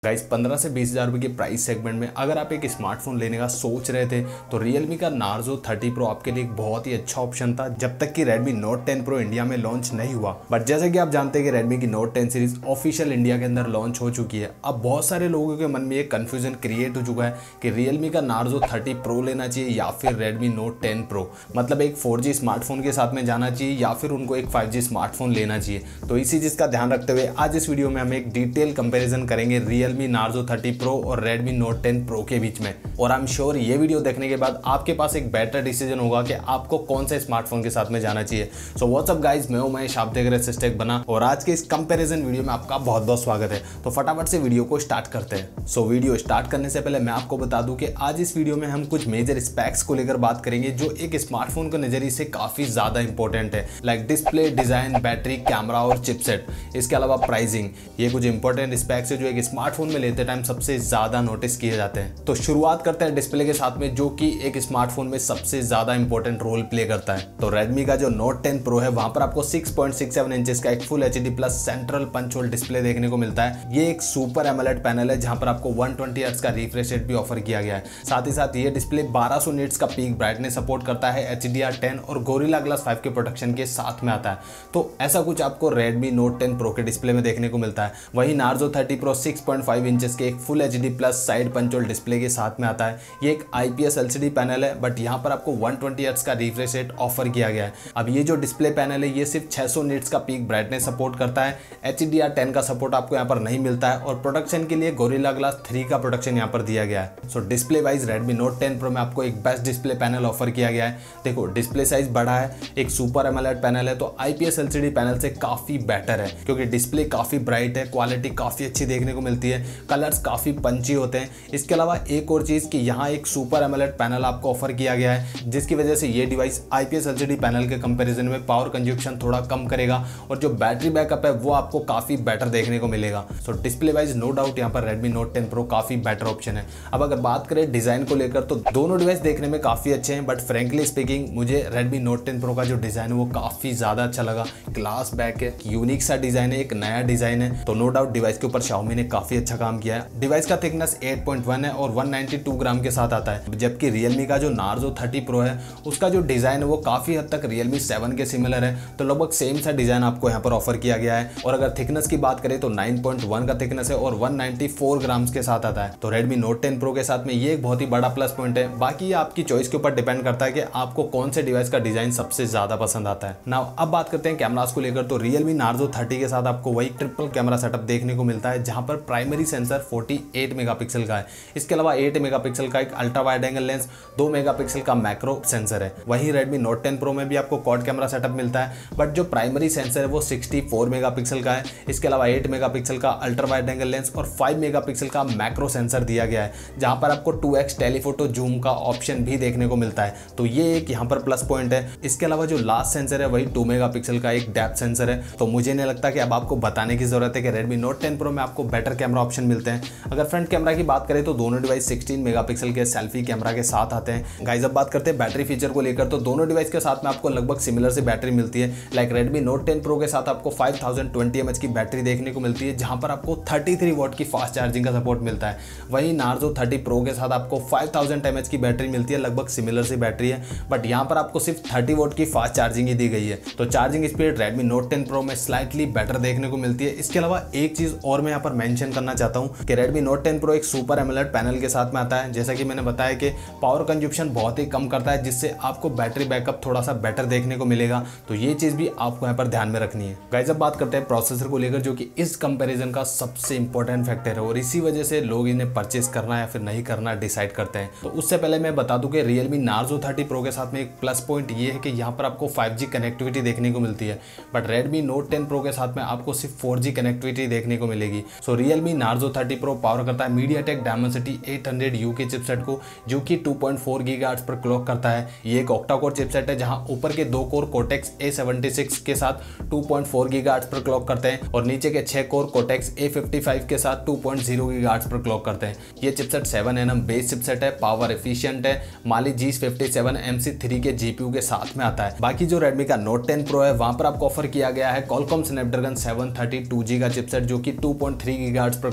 Guys 15 से 20 हज़ार रुपये के प्राइस सेगमेंट में अगर आप एक स्मार्टफोन लेने का सोच रहे थे तो Realme का Narzo 30 Pro आपके लिए एक बहुत ही अच्छा ऑप्शन था जब तक कि Redmi Note 10 Pro इंडिया में लॉन्च नहीं हुआ। बट जैसे कि आप जानते हैं कि Redmi की Note 10 सीरीज ऑफिशियल इंडिया के अंदर लॉन्च हो चुकी है। अब बहुत सारे लोगों के मन में एक कंफ्यूजन क्रिएट हो चुका है कि Realme का Narzo 30 Pro लेना चाहिए या फिर Redmi Note 10 Pro, मतलब एक 4G स्मार्टफोन के साथ में जाना चाहिए या फिर उनको एक 5G स्मार्टफोन लेना चाहिए। तो इसी चीज़ का ध्यान रखते हुए आज इस वीडियो में हम एक डिटेल कंपेरिजन करेंगे Realme Narzo 30 Pro और Redmi Note 10 Pro के बीच में। और आई एम श्योर ये वीडियो देखने के बाद आपके पास एक बेटर डिसीजन होगा कि आपको कौन से स्मार्टफोन के साथ में जाना चाहिए। सो व्हाट्सअप गाइज, मैं हूं महेश, आप देख रहे हैं सिस्टेक बना और आज के इस कंपैरिजन वीडियो में आपका बहुत बहुत स्वागत है। तो फटाफट से वीडियो को स्टार्ट करते हैं। सो वीडियो स्टार्ट करने से पहले मैं आपको बता दूं कि आज इस वीडियो में हम कुछ मेजर स्पेक्स को लेकर बात करेंगे जो एक स्मार्टफोन के नजरिए से काफी ज्यादा इंपॉर्टेंट है, like display, design, battery, camera और चिपसेट। इसके अलावा प्राइसिंग, ये कुछ इंपॉर्टेंट स्पेक्स है जो एक स्मार्टफोन में लेते टाइम सबसे ज्यादा नोटिस किए जाते हैं। तो शुरुआत करते हैं डिस्प्ले के साथ में, जो कि एक स्मार्टफोन में सबसे ज्यादा इंपॉर्टेंट रोल प्ले करता है। तो Redmi का जो Note 10 Pro है वहां पर आपको 6.67 इंचेस का एक full HD plus central punch hole display देखने को मिलता है। ये एक सुपर AMOLED पैनल है जहां पर आपको 120 हर्ट्ज का रिफ्रेश रेट भी ऑफर किया गया है। साथ ही साथ ये डिस्प्ले 1200 निट्स का पीक ब्राइटनेस सपोर्ट करता है, HDR10 और Gorilla Glass 5 के प्रोटेक्शन के साथ में आता है। तो ऐसा कुछ आपको Redmi Note 10 Pro के डिस्प्ले में देखने को मिलता है। वहीं Narzo 30 Pro 6.5 इंचेस के एक full HD plus side punch hole display के साथ में आता है। ये एक IPS LCD पैनल है बट यहाँ पर आपको 120 हर्ट्ज का रिफ्रेश रेट ऑफर किया गया है। अब ये जो डिस्प्ले पैनल है ये सिर्फ 600 निट्स का पीक ब्राइटनेस सपोर्ट करता है, HDR10 का सपोर्ट आपको यहाँ पर नहीं मिलता है और प्रोटेक्शन के लिए Gorilla Glass 3 का प्रोटेक्शन यहाँ पर दिया गया है। So display wise Redmi Note 10 Pro में आपको एक बेस्ट डिस्प्ले पैनल ऑफर किया गया है। देखो डिस्प्ले साइज बड़ा है, एक सुपर AMOLED पैनल है तो IPS LCD पैनल से काफी बेटर है क्योंकि डिस्प्ले काफी ब्राइट है, क्वालिटी काफी अच्छी देखने को मिलती है, कलर्स काफी पंची होते हैं। इसके अलावा एक और चीज कि यहाँ एक सुपर AMOLED पैनल आपको ऑफर किया गया है जिसकी वजह से ये डिवाइस IPS LCD पैनल के कंपैरिजन में पावर कंजप्शन थोड़ा कम करेगा और जो बैटरी बैकअप है वो आपको काफी बेटर देखने को मिलेगा। So display wise no doubt यहाँ पर Redmi Note 10 Pro काफी बेटर ऑप्शन है। अब अगर बात करें डिजाइन को लेकर तो दोनों डिवाइस देखने में काफी अच्छे हैं बट फ्रेंकली स्पीकिंग मुझे Redmi Note 10 Pro का जो डिजाइन है वो काफी ज्यादा अच्छा लगा। ग्लास बैक है, यूनिक सा डिजाइन है, एक नया डिजाइन है, तो नो डाउट डिवाइस के ऊपर Xiaomi ने काफी अच्छा काम किया है। डिवाइस का थिकनेस 8.1 है और 192 ग्राम के साथ आता है, जबकि Realme का जो Narzo 30 Pro है उसका जो डिजाइन है वो काफी हद तक Realme 7 के सिमिलर है, तो लगभग सेम सा डिजाइन आपको यहाँ पर ऑफर किया गया है। और अगर थिकनेस की बात करें तो 9.1 का थिकनेस है और 194 ग्राम्स के साथ आता है। तो Redmi Note 10 Pro के साथ में ये एक बहुत ही बड़ा प्लस पॉइंट है। बाकी ये आपकी चॉइस के ऊपर डिपेंड करता है कि आपको कौन से डिवाइस का डिजाइन सबसे ज्यादा पसंद आता है। नाउ अब बात करते हैं कैमरास को लेकर तो Realme Narzo 30 के साथ आपको वही ट्रिपल कैमरा सेटअप देखने को मिलता है जहां पर प्राइमरी सेंसर 48 मेगापिक्सल का है। इसके अलावा 8 मेगापिक्सल का एक ultra wide angle lens, 2 megapixel का मैक्रो सेंसर है। वहीं Redmi Note 10 Pro में भी आपको क्वाड कैमरा सेटअप मिलता है बट जो प्राइमरी सेंसर है वो 64 मेगापिक्सल का है। इसके अलावा 8 मेगापिक्सल का अल्ट्रा वाइड एंगल लेंस और 5 मेगापिक्सल का मैक्रो सेंसर दिया गया है जहां पर आपको 2x टेलीफोटो जूम का ऑप्शन भी देखने को मिलता है, तो ये एक यहाँ पर प्लस पॉइंट है। इसके अलावा जो लास्ट सेंसर है वही 2 मेगापिक्सल का एक डेप्थ सेंसर है। तो मुझे नहीं लगता कि अब आपको बताने की जरूरत है कि Redmi Note 10 Pro में आपको बेटर कैमरा ऑप्शन मिलते हैं। अगर फ्रंट कैमरा की बात करें तो दोनों डिवाइस 16 मेगापिक्सल के सेल्फी कैमरा के साथ आते हैं। गाइस अब बात करते हैं बैटरी फीचर को लेकर तो दोनों डिवाइस के साथ में आपको लगभग सिमिलर से बैटरी मिलती है। लाइक Redmi Note 10 Pro के साथ आपको 5020 mAh की बैटरी देखने को मिलती है जहां पर आपको 33 वॉट की फास्ट चार्जिंग का सपोर्ट मिलता है। वहीं Narzo 30 Pro के साथ आपको 5000 mAh की बैटरी मिलती है, लगभग सिमिलर सी बैटरी है बट यहाँ पर आपको सिर्फ 30 वॉट की फास्ट चार्जिंग ही दी गई है। तो charging speed Redmi Note 10 Pro में स्लाइटली बेटर देखने को मिलती है। इसके अलावा एक चीज और मैं यहाँ पर मेंशन करना चाहता हूँ कि Redmi Note 10 Pro एक सुपर AMOLED पैनल के साथ में आता है। जैसा कि मैंने बताया कि पावर कंजप्शन बहुत ही कम करता है जिससे आपको बैटरी बैकअप थोड़ा सा बेटर देखने को मिलेगा, तो ये चीज भी आपको यहाँ पर ध्यान में रखनी है। गाइस अब बात करते हैं प्रोसेसर को लेकर जो कि इस कंपैरिजन का सबसे इंपॉर्टेंट फैक्टर है और इसी वजह से लोग इन्हें परचेस करना या फिर नहीं करना डिसाइड करते हैं। तो उससे पहले मैं बता दूं कि Realme Narzo 30 Pro के साथ में एक प्लस पॉइंट ये है कि यहाँ पर आपको 5G कनेक्टिविटी देखने को मिलती है बट Redmi Note 10 Pro के साथ में आपको सिर्फ 4G कनेक्टिविटी देखने को मिलेगी। So Realme Narzo 30 Pro power करता है MediaTek Dimensity 800U के चिपसेट को जो कि 2.4 GHz पर क्लॉक करता है। ये एक ऑक्टा कोर चिपसेट है जहां ऊपर के 2 कोर Cortex A76 के साथ 2.4 GHz पर क्लॉक करते हैं और नीचे के 6 कोर Cortex A55 के साथ 2.0 GHz पर क्लॉक करते हैं। ये चिपसेट 7nm बेस चिपसेट है, पावर एफिशिएंट है, Mali G57 MC3 के GPU के साथ में आता है। बाकी जो Redmi का Note 10 Pro है वहां पर आपको ऑफर किया गया है Qualcomm Snapdragon 732G का चिपसेट जो कि 2.3 GHz पर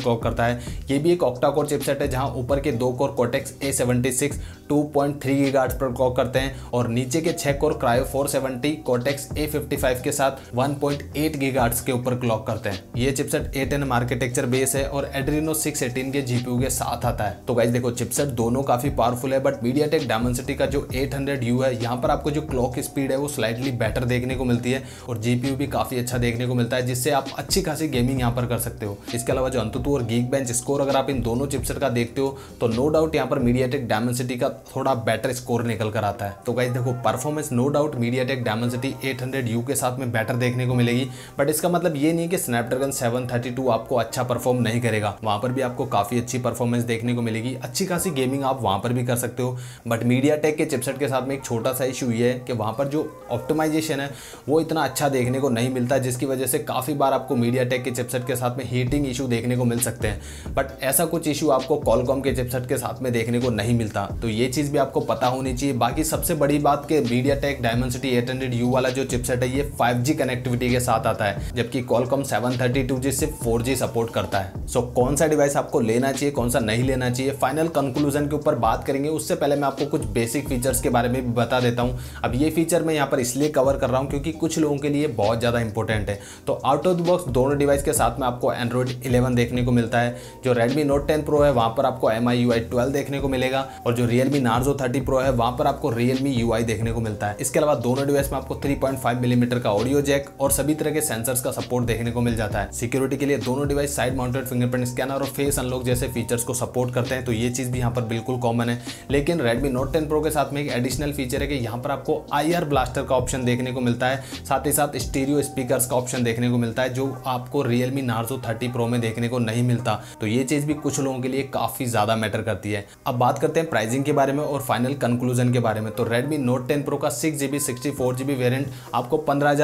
क्लॉक करता है। ये भी एक ऑक्टा कोर चिपसेट है जहां ऊपर के 2 कोर कॉर्टेक्स A76 2.3 गीगाहर्ट्ज पर क्लॉक करते हैं और नीचे के 6 कोर क्रायो 470 कॉर्टेक्स A55 के साथ 1.8 गीगाहर्ट्ज के ऊपर क्लॉक करते हैं। ये चिपसेट A10 आर्किटेक्चर बेस है और एड्रीनो 618 के जीपीयू के साथ आता है। तो गाइस देखो, चिपसेट दोनों काफी पावरफुल है, बट मीडियाटेक डायमेंसिटी का जो 800U है, यहाँ पर आपको जो क्लॉक स्पीड है वो स्लाइटली बेटर देखने को मिलती है और जीपीयू भी काफी अच्छा देखने को मिलता है, जिससे आप अच्छी खासी गेमिंग यहाँ पर कर सकते हो। इसके अलावा जो अंतुतु और गीकबेंच स्कोर अगर आप इन दोनों चिपसेट का देखते हो तो नो डाउट यहाँ पर मीडियाटेक डायमेंसिटी का थोड़ा बेटर स्कोर निकल कर आता है। तो गाइस देखो, performance no doubt MediaTek Dimensity 800U के साथ में बेटर देखने को मिलेगी, बट इसका मतलब ये नहीं कि स्नैपड्रैगन 732 आपको अच्छा परफॉर्म नहीं करेगा। वहां पर भी आपको काफी अच्छी परफॉर्मेंस देखने को मिलेगी, अच्छी खासी गेमिंग आप वहां पर भी कर सकते हो। बट मीडियाटेक के चिपसेट के साथ में एक छोटा सा इशू ये है कि वहां पर जो ऑप्टिमाइजेशन है वो इतना अच्छा देखने को नहीं मिलता, जिसकी वजह से काफी बार आपको मीडियाटेक के चिपसेट के साथ में हीटिंग इशू देखने को मिल सकते हैं। बट ऐसा कुछ इशू आपको क्वालकॉम के चिपसेट के साथ में देखने को नहीं मिलता, तो ये चीज भी आपको पता होनी चाहिए। बाकी सबसे बड़ी बात कि मीडियाटेक डायमेंसिटी 800U वाला जो चिपसेट है ये 5G कनेक्टिविटी के साथ आता है, जबकि क्वालकॉम 732G सिर्फ 4G सपोर्ट करता है। सो कौन सा डिवाइस आपको लेना चाहिए, कौन सा नहीं लेना चाहिए, फाइनल कंक्लूजन के ऊपर बात करेंगे। उससे पहले मैं आपको कुछ बेसिक फीचर्स के बारे में भी बता देता हूं। अब ये फीचर मैं यहाँ पर इसलिए कवर कर रहा हूँ क्योंकि कुछ लोगों के लिए बहुत ज़्यादा इंपॉर्टेंट है। तो आउट ऑफ द बॉक्स दोनों डिवाइस के साथ में आपको Android 11 देखने को मिलता है। जो Redmi Note 10 Pro है वहाँ पर आपको MIUI 12 देखने को मिलेगा और जो Realme Narzo 30 Pro है वहाँ पर आपको Realme UI देखने को मिलता है। इसके अलावा दोनों डिवाइस में आपको 3.5 मिलीमीटर का ऑडियो जैक और सभी तरह के सेंसर्स का सपोर्ट देखने को मिल जाता है। सिक्योरिटी के लिए दोनों device side mounted fingerprint scanner और फेस अनलॉक जैसे फीचर्स को सपोर्ट करते हैं, तो ये चीज़ भी यहाँ पर बिल्कुल कॉमन है। लेकिन Redmi Note 10 Pro के साथ में एक एडिशनल फीचर है कि यहाँ पर आपको IR ब्लास्टर का ऑप्शन देखने को मिलता है, साथ ही साथ स्टीरियो स्पीकर्स का ऑप्शन देखने को मिलता है, जो आपको Realme Narzo 30 Pro में देखने को नहीं मिलता। तो ये चीज़ भी कुछ लोगों के लिए काफ़ी ज़्यादा मैटर करती है। अब बात करते हैं प्राइसिंग के बारे में और फाइनल कंक्लूजन के बारे में। तो Redmi Note 10 Pro का 6GB 64GB वेरिएंट आपको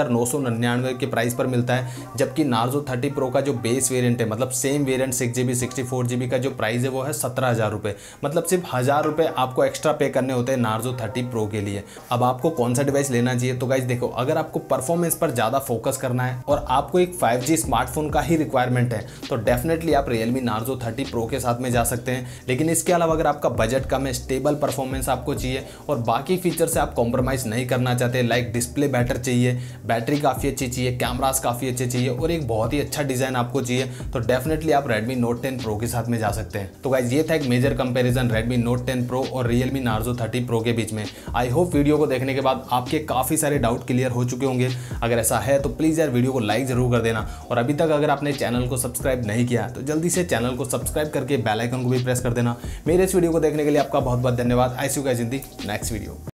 15,999 के प्राइस पर मिलता है, जबकि Narzo 30 Pro का जो बेस वेरिएंट है, मतलब सेम वेरिएंट 6GB 64GB का जो प्राइस है वो है 17,000 रुपये। मतलब सिर्फ 1,000 रुपये आपको एक्स्ट्रा पे करने होते हैं Narzo 30 Pro के लिए। अब आपको कौन सा डिवाइस लेना चाहिए? तो गाइस देखो, अगर आपको परफॉर्मेंस पर ज़्यादा फोकस करना है और आपको एक 5G स्मार्टफोन का ही रिक्वायरमेंट है तो डेफिनेटली आप Realme Narzo 30 Pro के साथ में जा सकते हैं। लेकिन इसके अलावा अगर आपका बजट कम है, स्टेबल परफॉर्मेंस आपको चाहिए और बाकी फीचर से आप कॉम्प्रोमाइज़ नहीं करना चाहते, लाइक डिस्प्ले बेटर चाहिए, बैटरी काफ़ी अच्छी चाहिए, कैमरास काफ़ी अच्छे चाहिए और एक बहुत ही अच्छा डिज़ाइन आपको चाहिए, तो डेफिनेटली आप Redmi Note 10 Pro के साथ में जा सकते हैं। तो गाइस ये था एक major comparison Redmi Note 10 Pro और Realme Narzo 30 Pro के बीच में। आई होप वीडियो को देखने के बाद आपके काफ़ी सारे डाउट क्लियर हो चुके होंगे। अगर ऐसा है तो प्लीज़ यार वीडियो को लाइक ज़रूर कर देना और अभी तक अगर आपने चैनल को सब्सक्राइब नहीं किया तो जल्दी से चैनल को सब्सक्राइब करके बेल आइकन को भी प्रेस कर देना। मेरे इस वीडियो को देखने के लिए आपका बहुत बहुत धन्यवाद। I see you guys in the next video.